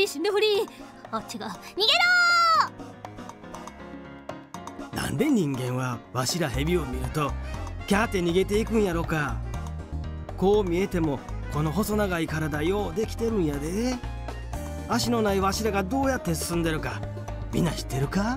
リー死んでフリー。あっちが逃げろなんで人間はわしらヘビを見るとキャーって逃げていくんやろか。こう見えてもこの細長い体ようできてるんやで。足のないわしらがどうやって進んでるかみんな知ってるか。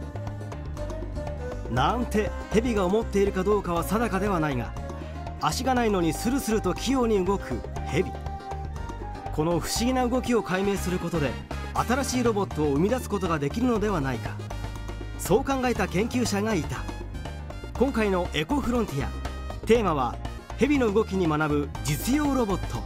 なんてヘビが思っているかどうかは定かではないが、足がないのにスルスルと器用に動くヘビ。この不思議な動きを解明することで新しいロボットを生み出すことができるのではないか、そう考えた研究者がいた。今回のエコフロンティア、テーマはヘビの動きに学ぶ実用ロボット。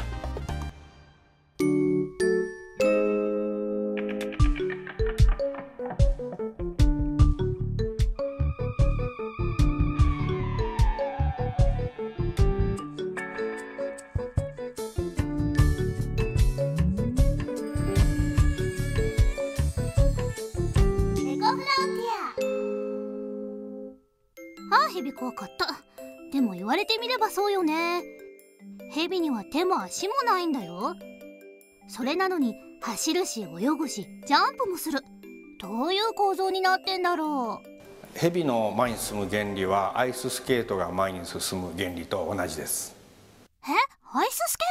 ヘビ怖かった。でも言われてみればそうよね。ヘビには手も足もないんだよ。それなのに走るし泳ぐしジャンプもする。どういう構造になってんだろう。 ヘビの前に進む原理はアイススケートが前に進む原理と同じです。 アイススケ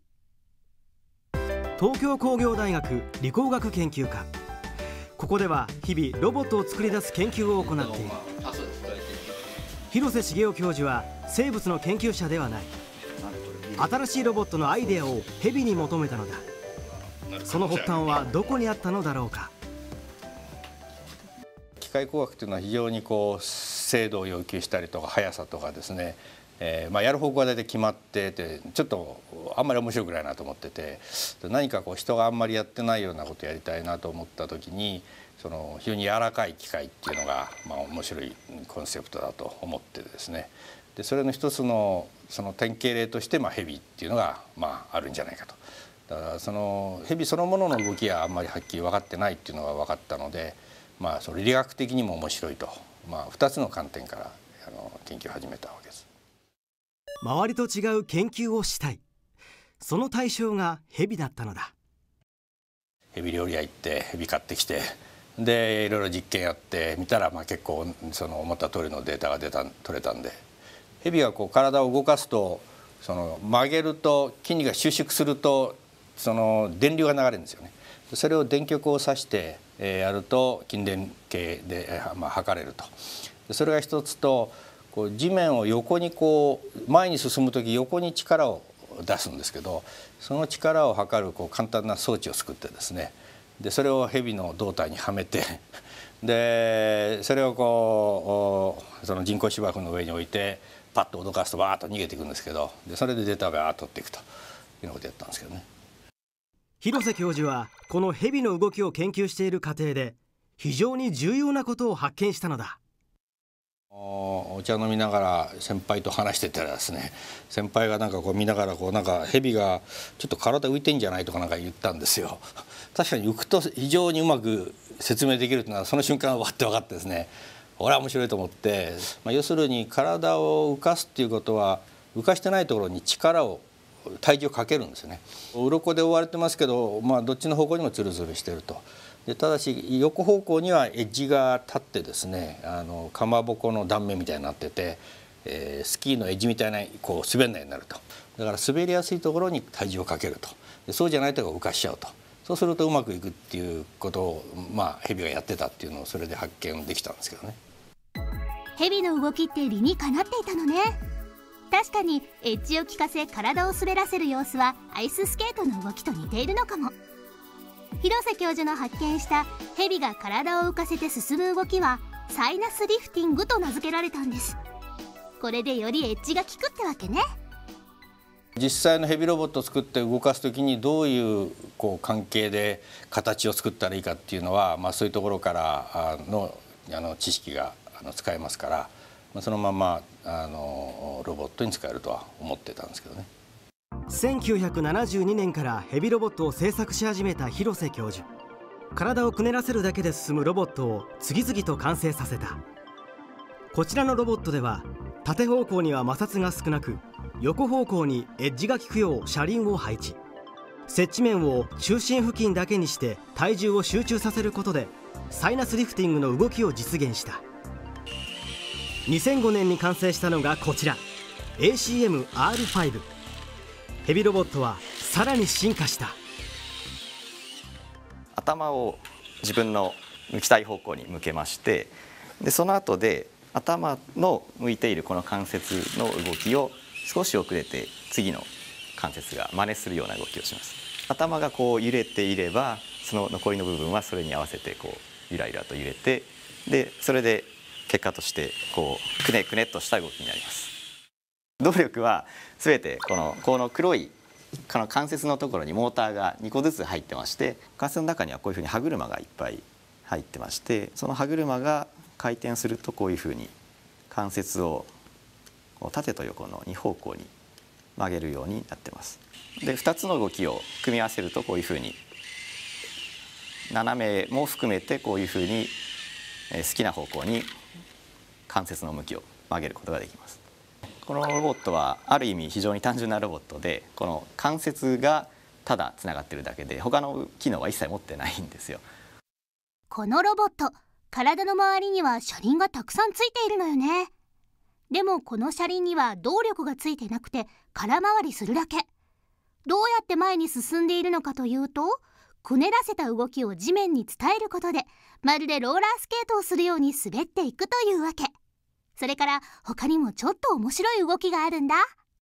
ート？東京工業大学理工学研究科。ここでは日々ロボットを作り出す研究を行っている。広瀬茂雄教授は生物の研究者ではない。新しいロボットのアイデアをヘビに求めたのだ。その発端はどこにあったのだろうか。 機械工学というのは非常に精度を要求したりとか速さとかですね、やる方向が大体決まってて、ちょっとあんまり面白くないなと思ってて、何か人があんまりやってないようなことをやりたいなと思った時に、非常に柔らかい機械っていうのが、面白いコンセプトだと思ってですね、でそれの一つの典型例としてヘビっていうのがあるんじゃないかと。だからヘビそのものの動きはあんまりはっきり分かってないっていうのが分かったので、理学的にも面白いと、2つの観点から研究を始めたわけです。 周りと違う研究をしたい。その対象がヘビだったのだ。 ヘビ料理屋行ってヘビ買ってきて、でいろいろ実験やってみたら、結構思った通りのデータが取れたんで、ヘビが体を動かすと曲げると筋肉が収縮すると電流が流れるんですよね。それを電極を刺してやると筋電計で測れると。それが一つと、地面を横に前に進む時横に力を出すんですけど、その力を測る簡単な装置を作ってですね、でそれをヘビの胴体にはめて、でそれを人工芝生の上に置いてパッと脅かすとバーッと逃げていくんですけど、でそれでデータをバーッと取っていくというようなことをやったんですけどね。 広瀬教授はこのヘビの動きを研究している過程で非常に重要なことを発見したのだ。 お茶飲みながら先輩と話してたらですね、先輩が見ながらヘビがちょっと体浮いてんじゃないとか言ったんですよ。確かに浮くと非常にうまく説明できるというのはその瞬間わって分かってですね、俺は面白いと思って、要するに体を浮かすっていうことは浮かしてないところに体重をかけるんですよね。鱗で覆われてますけど、どっちの方向にもツルツルしてると。でただし横方向にはエッジが立ってですね、かまぼこの断面みたいになってて、スキーのエッジみたいな滑んないようになると。だから滑りやすいところに体重をかけると。でそうじゃないところを浮かしちゃうと。そうするとうまくいくっていうことをヘビがやってたっていうのをそれで発見できたんですけどね。 ヘビの動きって理にかなっていたのね。確かにエッジを効かせ体を滑らせる様子はアイススケートの動きと似ているのかも。広瀬教授の発見したヘビが体を浮かせて進む動きはサイナスリフティングと名付けられたんです。これでよりエッジが効くってわけね。 実際のヘビロボットを作って動かす時にどういう関係で形を作ったらいいかっていうのは、そういうところからの知識が使えますから、そのままロボットに使えるとは思ってたんですけどね。 1972年からヘビロボットを製作し始めた広瀬教授。体をくねらせるだけで進むロボットを次々と完成させた。こちらのロボットでは縦方向には摩擦が少なく、横方向にエッジが効くよう車輪を配置。 接地面を中心付近だけにして体重を集中させることでサイナスリフティングの動きを実現した。2005年に完成したのがこちら ACM-R5。 ヘビロボットはさらに進化した。 頭を自分の向きたい方向に向けまして、でその後で頭の向いているこの関節の動きを少し遅れて次の関節が真似するような動きをします。頭がこう揺れていればその残りの部分はそれに合わせてこうゆらゆらと揺れて、でそれで結果としてこうくねくねっとした動きになります。動力は全てこの黒いこの関節のところにモーターが2個ずつ入ってまして、関節の中にはこういうふうに歯車がいっぱい入ってまして、その歯車が回転するとこういうふうに関節を縦と横の2方向に曲げるようになってます。で2つの動きを組み合わせるとこういうふうに斜めも含めてこういうふうに好きな方向に関節の向きを曲げることができます。このロボットはある意味非常に単純なロボットで、この関節がただつながってるだけで他の機能は一切持ってないんですよ。 このロボット、体の周りには車輪がたくさんついているのよね。でもこの車輪には動力がついてなくて空回りするだけ。どうやって前に進んでいるのかというと、くねらせた動きを地面に伝えることでまるでローラースケートをするように滑っていくというわけ。それから他にもちょっと面白い動きがあるんだ。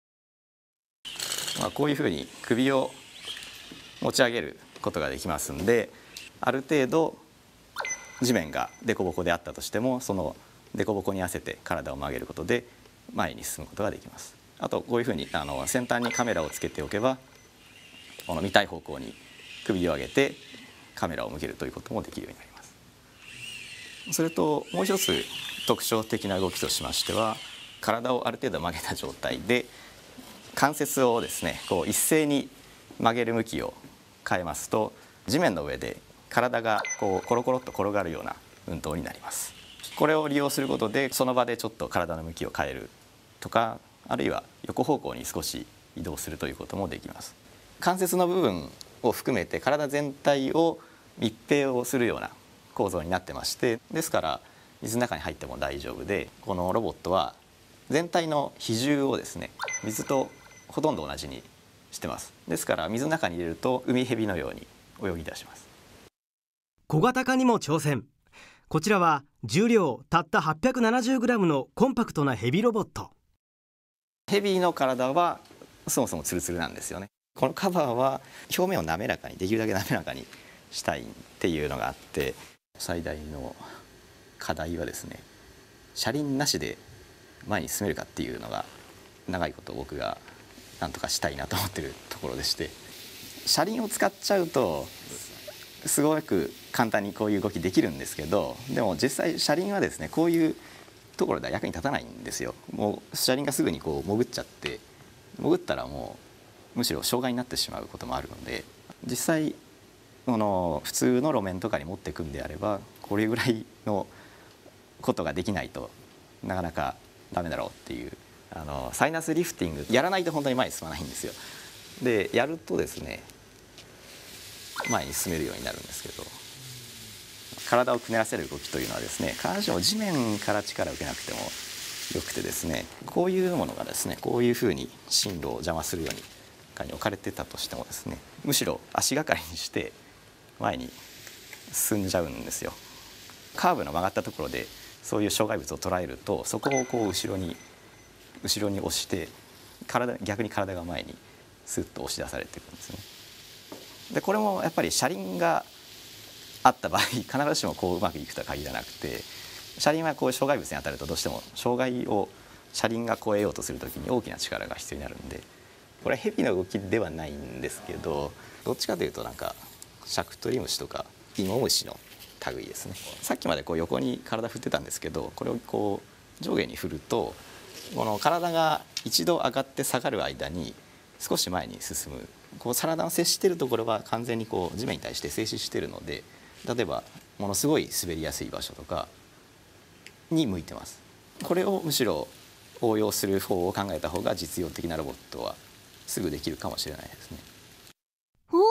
こういうふうに首を持ち上げることができますんで、ある程度地面が凸凹であったとしてもその凸凹に合わせて体を曲げることで前に進むことができます。あとこういうふうに先端にカメラをつけておけばこの見たい方向に首を上げてカメラを向けるということもできるようになります。それともう一つ特徴的な動きとしましては、体をある程度曲げた状態で関節をですねこう一斉に曲げる向きを変えますと、地面の上で体がこうコロコロっと転がるような運動になります。これを利用することでその場でちょっと体の向きを変えるとか、あるいは横方向に少し移動するということもできます。関節の部分を含めて体全体を密閉をするような構造になってまして、ですから水の中に入っても大丈夫で、このロボットは全体の比重をですね水とほとんど同じにしてます。ですから水の中に入れると海蛇のように泳ぎ出します。 小型化にも挑戦。こちらは重量たった 870g のコンパクトなヘビロボット。 ヘビの体はそもそもツルツルなんですよね。このカバーは表面を滑らかにできるだけ滑らかにしたいっていうのがあって、最大の課題はですね車輪なしで前に進めるかっていうのが長いこと僕がなんとかしたいなと思ってるところでして、車輪を使っちゃうとすごく簡単にこういう動きできるんですけど、でも実際車輪はですねこういうところでは役に立たないんですよ。もう車輪がすぐにこう潜っちゃって、潜ったらもうむしろ障害になってしまうこともあるので、実際この普通の路面とかに持っていくんであればこれぐらいのことができないとなかなかダメだろうっていう、サイナスリフティングやらないと本当に前に進まないんですよ。でやるとですね前に進めるようになるんですけど、体をくねらせる動きというのはですね必ずしも地面から力を受けなくてもよくてですね、こういうものがですねこういうふうに進路を邪魔するように中に置かれてたとしてもですね、むしろ足がかりにして前に進んじゃうんですよ。カーブの曲がったところでそういう障害物を捉えると、そこをこう後ろに押して逆に体が前にスッと押し出されていくんですね。でこれもやっぱり車輪があった場合必ずしもこううまくいくとは限らなくて、車輪はこう障害物に当たるとどうしても障害を車輪が越えようとするときに大きな力が必要になるんで、これはヘビの動きではないんですけど、どっちかというとなんかシャクトリムシとかイモムシの類ですね。さっきまでこう横に体振ってたんですけど、これをこう上下に振るとこの体が一度上がって下がる間に少し前に進む、こう体の接しているところは完全にこう地面に対して静止しているので、例えばものすごい滑りやすい場所とかに向いてます。これをむしろ応用する方を考えた方が実用的なロボットはすぐできるかもしれないですね。 ほ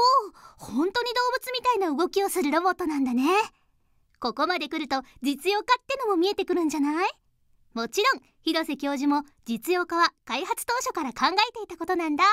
たいな動きをするロボットなんだね。ここまで来ると実用化ってのも見えてくるんじゃない？もちろん広瀬教授も実用化は開発当初から考えていたことなんだ。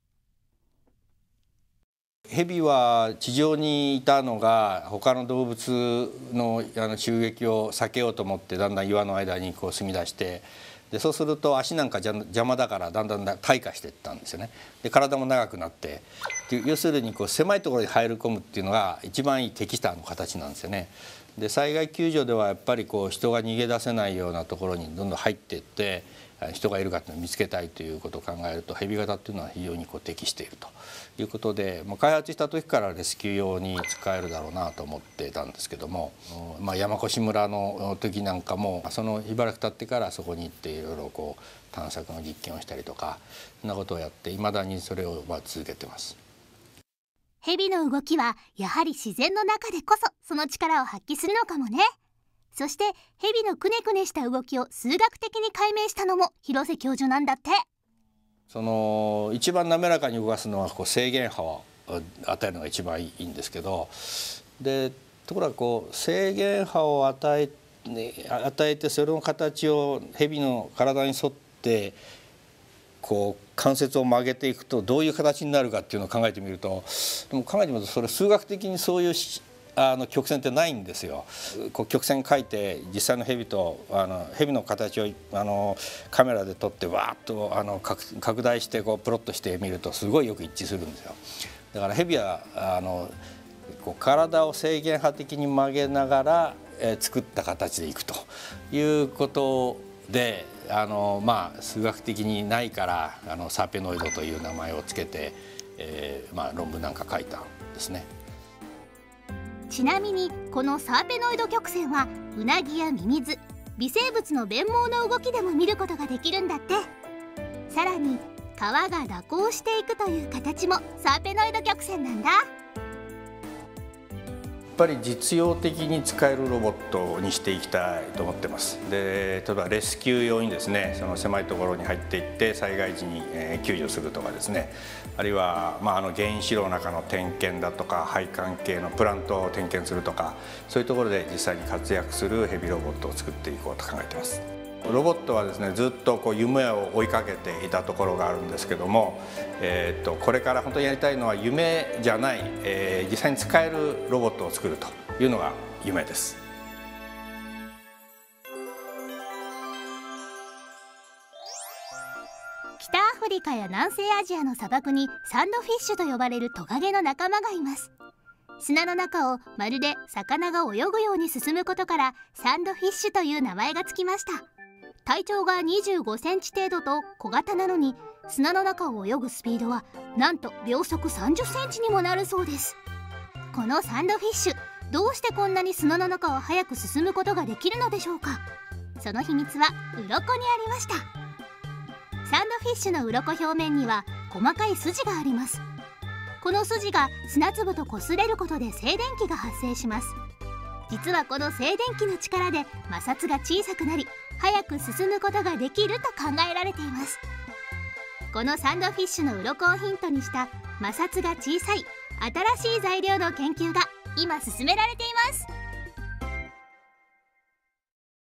ヘビは地上にいたのが他の動物の襲撃を避けようと思ってだんだん岩の間にこう住み出して、でそうすると足なんか邪魔だからだんだん退化していったんですよね。で体も長くなって要するにこう狭いところに入り込むっていうのが一番いい適した形なんですよね。で災害救助ではやっぱりこう人が逃げ出せないようなところにどんどん入っていって人がいるかっていうのを見つけたいということを考えるとヘビ型っていうのは非常にこう適しているということで、開発した時からレスキュー用に使えるだろうなと思ってたんですけども、山古志村の時なんかもそのしばらく経ってからそこに行っていろいろこう探索の実験をしたりとかそんなことをやっていまだにそれを続けてます。 ヘビの動きはやはり自然の中でこそその力を発揮するのかもね。そしてヘビのくねくねした動きを数学的に解明したのも広瀬教授なんだって。 その一番滑らかに動かすのはこう制限波を与えるのが一番いいんですけど、でところがこう制限波を与えてそれの形をヘビの体に沿ってこう関節を曲げていくとどういう形になるかっていうのを考えてみると、でも考えてみるとそれ数学的にそういう曲線ってないんですよ。こう曲線描いて実際のヘビとヘビの形をカメラで撮ってわーっと拡大してこうプロットしてみるとすごいよく一致するんですよ。だからヘビはこう体を制限波的に曲げながら作った形でいくということで数学的にないからサーペノイドという名前をつけて、論文なんか書いたんですね。 ちなみにこのサーペノイド曲線はウナギやミミズ、微生物の鞭毛の動きでも見ることができるんだって。さらに皮が蛇行していくという形もサーペノイド曲線なんだ。 やっぱり実用的に使えるロボットにしていきたいと思ってます。で例えばレスキュー用にですね、その狭いところに入っていって災害時に救助するとかですね、あるいは原子炉の中の点検だとか配管系のプラントを点検するとか、そういうところで実際に活躍するヘビロボットを作っていこうと考えてます。ロボットはですねずっとこう夢を追いかけていたところがあるんですけども、これから本当にやりたいのは夢じゃない、実際に使えるロボットを作るというのが夢です。 北アフリカや南西アジアの砂漠にサンドフィッシュと呼ばれるトカゲの仲間がいます。砂の中をまるで魚が泳ぐように進むことからサンドフィッシュという名前がつきました。体長が25センチ程度と小型なのに砂の中を泳ぐスピードはなんと秒速30センチにもなるそうです。このサンドフィッシュ、どうしてこんなに砂の中を速く進むことができるのでしょうか。その秘密は鱗にありました。サンドフィッシュの鱗表面には細かい筋があります。この筋が砂粒と擦れることで静電気が発生します。実はこの静電気の力で摩擦が小さくなり早く進むことができると考えられています。このサンドフィッシュの鱗をヒントにした摩擦が小さい新しい材料の研究が今進められています。